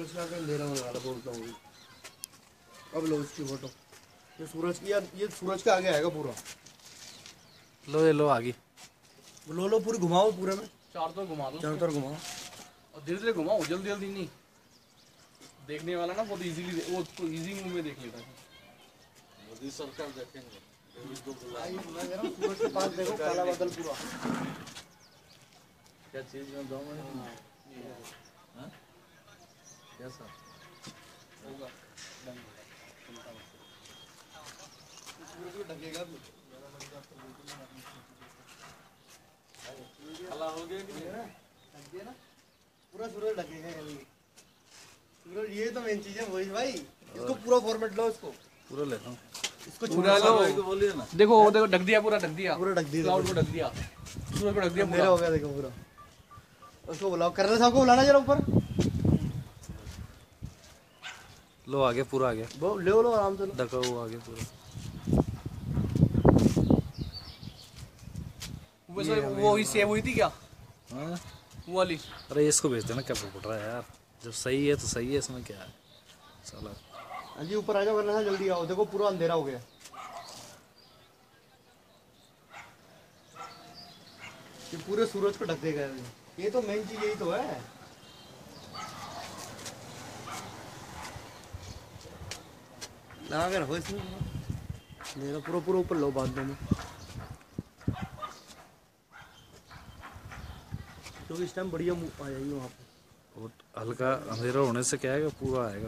सूरज का अंधेरा होने वाला बोलता हूँ। अब लो इसकी फोटो। ये सूरज की यार, ये सूरज के आगे आएगा पूरा। लो ये लो आगे। लो पूरी घुमाओ पूरे में। चार तो घुमा दो, चारों तरफ घुमाओ और धीरे धीरे घुमाओ, जल्दी जल्दी नहीं। देखने वाला ना बहुत इजीली वो उसको इजी मूव में देख लेता है। मोदी सरकार देखेंगे। मैं कह रहा हूँ सूरज के पास देखो काला बादल पूरा। क्या चीज में 2 मिनट कैसा होगा सूरज को ढकेगा भी। हला हो गया कि नहीं? ढक दिया ना पूरा सूरज ढकेगा कभी। सूरज ये तो मेन चीज है वही भाई। इसको पूरा फॉर्मेट लो, इसको पूरा ले लो। इसको पूरा लो। बोलिए ना। देखो देखो ढक दिया, पूरा ढक दिया, पूरा ढक दिया, क्लाउड को ढक दिया, सूरज को ढक दिया अंधेरा पूरा। हो गया देखो पूरा। उसको बुलाओ, कर्नल साहब को बुलाना जरा ऊपर। लो आगे पूरा आगे वो ले लो आराम से लो। ढका हुआ आगे पूरा। वो ही सेव हुई थी क्या हाँ? वो वाली? अरे इसको भेज देना, क्या पड़ रहा है यार। जब सही है तो सही है, इसमें क्या है साला। हाँ जी ऊपर आ जाओ, कर्नल साहब जल्दी आओ। देखो पूरा अंधेरा हो गया। ये पूरे सूरज को ढक देगा। ये तो मेन चीज यही तो है। लगा कर रखो इसमें मेरा पूरा पूरा ऊपर लो बादलों में, क्योंकि इस टाइम बढ़िया आ जाएगी वहाँ पे। वो हल्का अंधेरा होने से क्या है कि पूरा आएगा।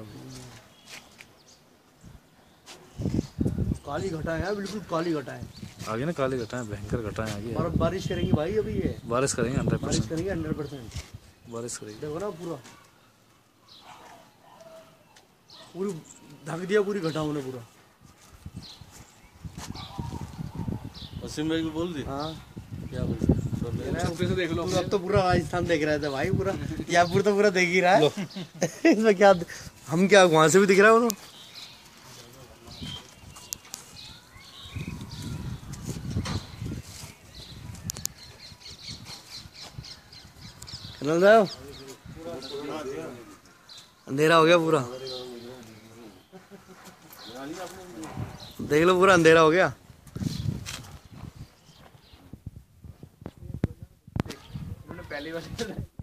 काली घटा है, बिल्कुल काली घटा है। आगे ना काली घटाएं, भयंकर घटाएं आगे। बारिश करेंगी भाई अभी। ये बारिश करेंगे 100%। बारिश करेंगे 100%। बारिश करेंगे। देखो ना पूरा पूरी ढक दिया पूरी घटाओं ने पूरा। वसीम भाई को बोल दी। हाँ क्या बोल छोटे से देख लो। अब तो पूरा राजस्थान देख रहे थे भाई पूरा। जयपुर तो पूरा देख ही रहा है। इसमें क्या हम क्या वहां से भी दिख रहा है वो तो। कर्नल साहब अंधेरा हो गया पूरा। देख लो पूरा अंधेरा हो गया। पहली बार